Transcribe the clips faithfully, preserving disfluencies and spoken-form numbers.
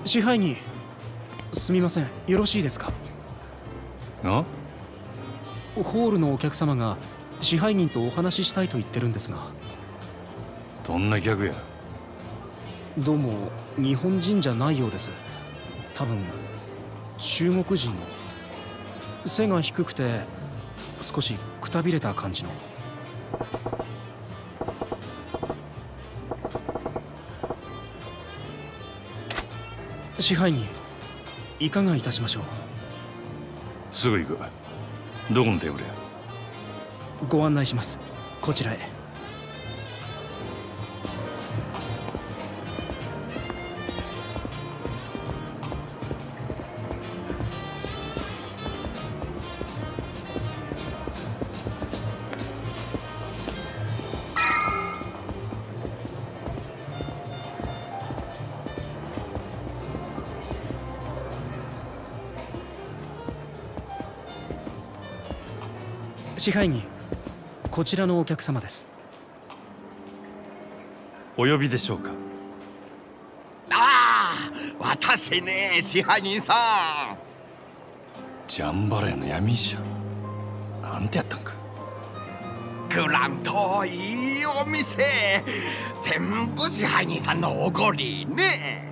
支配人、すみません、よろしいですか？ あ？ ホールのお客様が支配人とお話ししたいと言ってるんですが。 どんな客や？ どうも日本人じゃないようです。多分中国人の。背が低くて少しくたびれた感じの。支配人、いかがいたしましょう？ すぐ行く。どこのテーブルや？ ご案内します。こちらへ。支配人、こちらのお客様です。 お呼びでしょうか？ ああ、私ね、支配人さん。 ジャンバラヤの闇医者。なんてやったんか。 グランドいいお店。全部支配人さんのおごりね。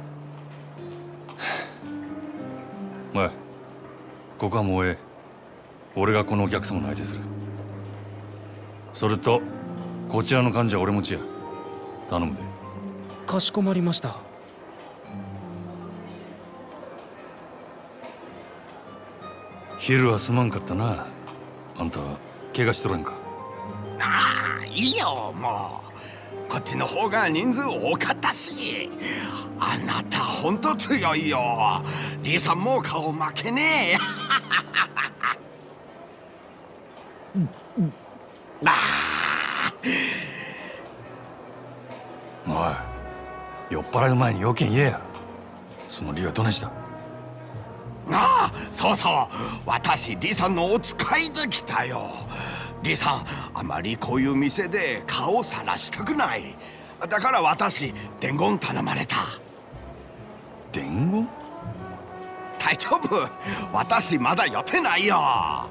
おい、ここはもうええ。俺がこのお客様の相手する。それとこちらの患者は俺持ちや。頼むで。 かしこまりました。 昼はすまんかったな。あんた怪我しとらんか？ ああ、いいよ、もう。こっちの方が人数多かったし。あなたほんと強いよ。リーさんも顔負けねえ。ああ、おい、酔っ払う前に要件言えや。その理はどないした？ ああ、そうそう、私リさんのお使いで来たよ。リさん、あまりこういう店で顔をさらしたくない。だから私伝言頼まれた。 伝言？ 大丈夫、私まだ予定ないよ。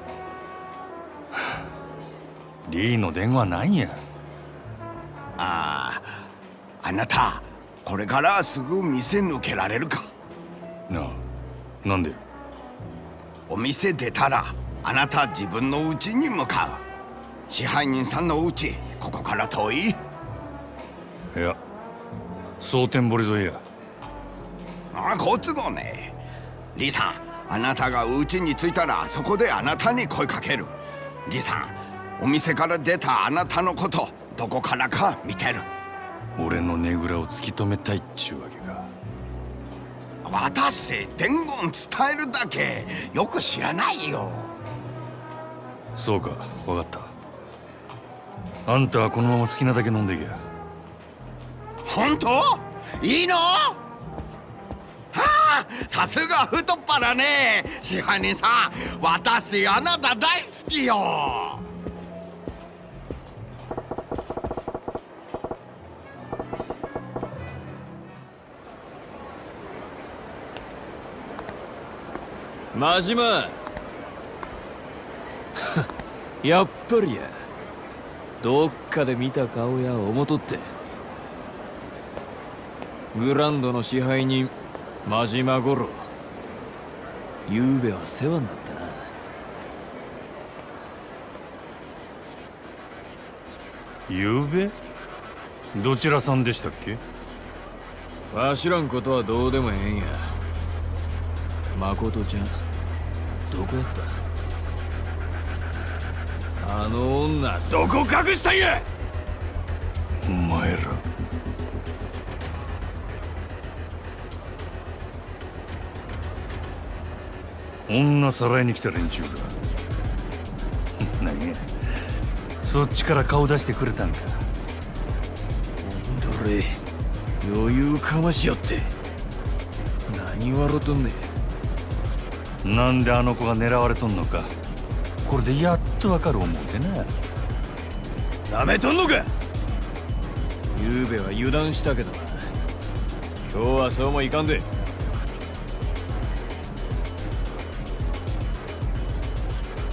リーの電話はないんや。 ああ、あなたこれからすぐ店抜けられるか？ なあ、なんで？ お店出たらあなた自分の家に向かう。支配人さんの家、ここから遠い？ いや、蒼天堀沿いや。 ああ、好都合ね。リさん、あなたが家に着いたらそこであなたに声かける。リさん、お店から出たあなたのことどこからか見てる。 俺のねぐらを突き止めたいっちゅうわけか。 私伝言伝えるだけよく知らないよ。 そうか、分かった。あんたはこのまま好きなだけ飲んでいけや。 本当？いいの？はあ、さすが太っ腹ね。支配人さん、私あなた大好きよ。 真島やっぱりや。どっかで見た顔や思とって。グランドの支配人真島五郎、ゆうべは世話になったな。 ゆうべ？どちらさんでしたっけ？ わしらんことはどうでもええんや。誠ちゃんどこやった？あの女どこ隠したんや！ お前ら女さらいに来た連中か。何や、そっちから顔出してくれたんか。 どれ余裕かましよって何笑とんねん。 なんであの子が狙われとんのか、これでやっとわかる思うてな。 なめとんのか。ゆうべは油断したけどな、今日はそうもいかんで。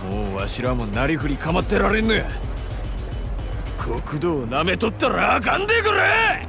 もうわしらもなりふり構ってられんのや。国土をなめとったらあかんでくれ。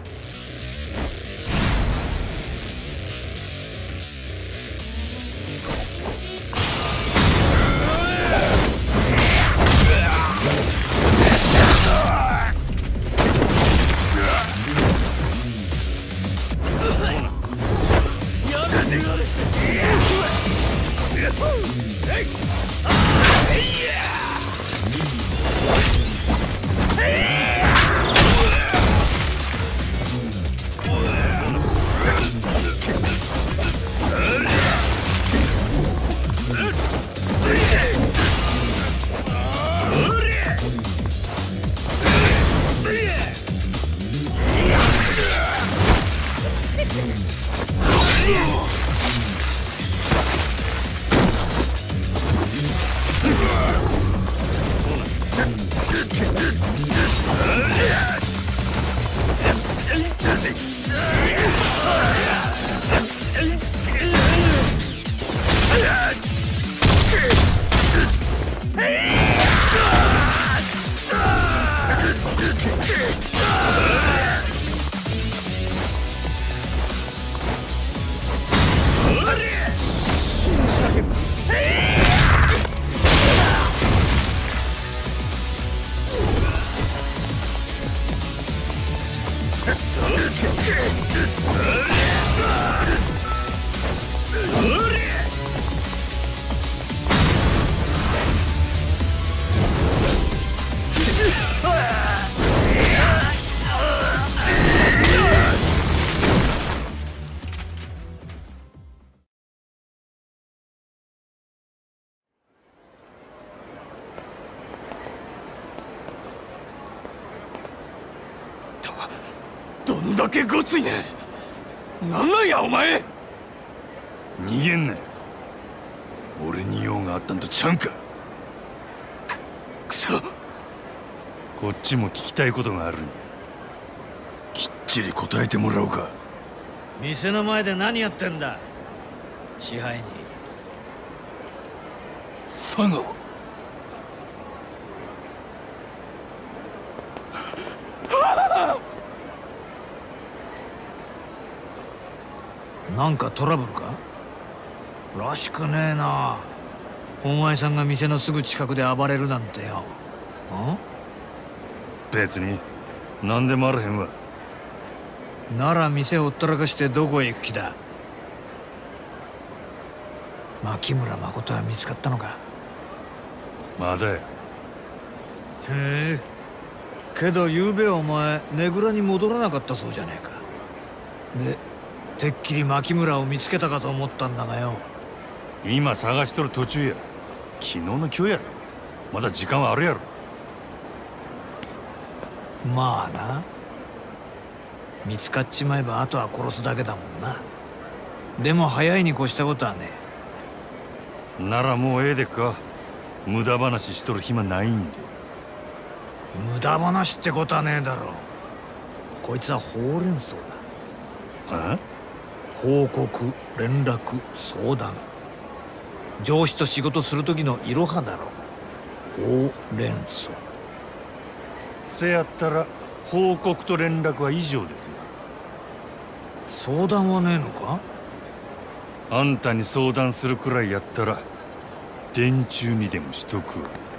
どんだけごついねん。なんなんやお前。 逃げんなよ。俺に用があったんとちゃうんか。 くそ。 こっちも聞きたいことがあるんや。きっちり答えてもらおうか。 店の前で何やってんだ支配人。 佐川。 なんかトラブルからしくねえな。お前さんが店のすぐ近くで暴れるなんてよ。ん別に何でもあらへんわ。 なら店をほったらかしてどこへ行く気だ。牧村誠は見つかったのか。 まだや。 へえ。けどゆうべお前ねぐらに戻らなかったそうじゃねえか。でてっきり牧村を見つけたかと思ったんだがよ。 今探しとる途中や。昨日の今日やろ。まだ時間はあるやろ。 まあな。見つかっちまえばあとは殺すだけだもんな。でも早いに越したことはねえ。ならもうええでっか。無駄話しとる暇ないんで。 無駄話ってことはねえだろ。こいつはほうれん草だ。 あ？ 報告、連絡、相談。上司と仕事する時のいろはだろ。ほうれん草。 せやったら報告と連絡は以上ですよ。 相談はねえのか。 あんたに相談するくらいやったら電柱にでもしとくわ。